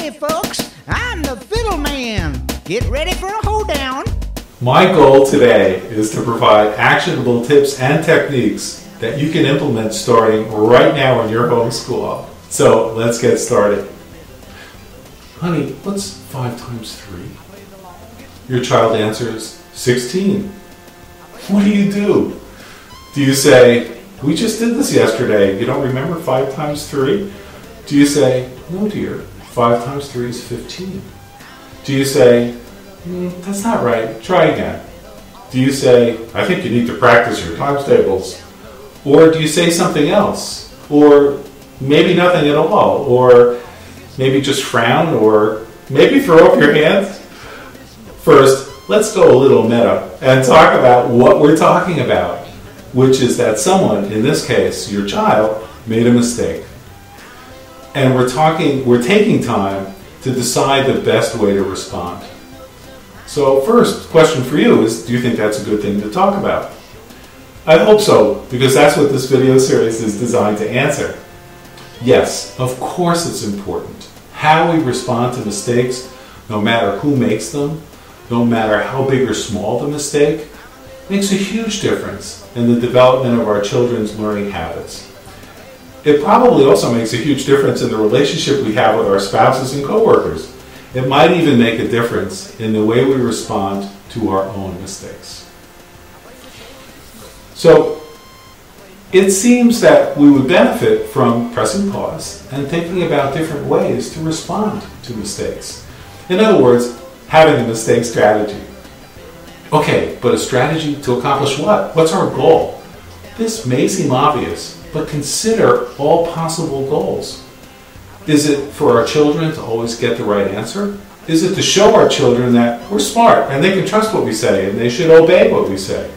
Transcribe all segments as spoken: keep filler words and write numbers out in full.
Hey folks, I'm the Fiddle Man. Get ready for a hoedown. My goal today is to provide actionable tips and techniques that you can implement starting right now in your homeschool. So let's get started. Honey, what's five times three? Your child answers, sixteen. What do you do? Do you say, we just did this yesterday, you don't remember five times three? Do you say, no dear, five times three is fifteen? Do you say, mm, that's not right, try again? Do you say, I think you need to practice your times tables? Or do you say something else? Or maybe nothing at all? Or maybe just frown? Or maybe throw up your hands? First, let's go a little meta and talk about what we're talking about, which is that someone, in this case, your child, made a mistake. And we're talking, we're taking time to decide the best way to respond. So first, question for you is, do you think that's a good thing to talk about? I hope so, because that's what this video series is designed to answer. Yes, of course it's important. How we respond to mistakes, no matter who makes them, no matter how big or small the mistake, makes a huge difference in the development of our children's learning habits. It probably also makes a huge difference in the relationship we have with our spouses and coworkers. It might even make a difference in the way we respond to our own mistakes. So, it seems that we would benefit from pressing pause and thinking about different ways to respond to mistakes. In other words, having a mistake strategy. Okay, but a strategy to accomplish what? What's our goal? This may seem obvious, but consider all possible goals. Is it for our children to always get the right answer? Is it to show our children that we're smart and they can trust what we say and they should obey what we say?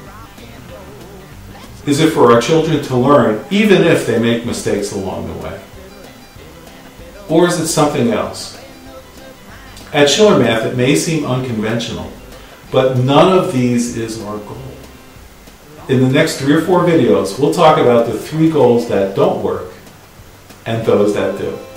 Is it for our children to learn even if they make mistakes along the way? Or is it something else? At Shiller Math, it may seem unconventional, but none of these is our goal. In the next three or four videos, we'll talk about the three goals that don't work and those that do.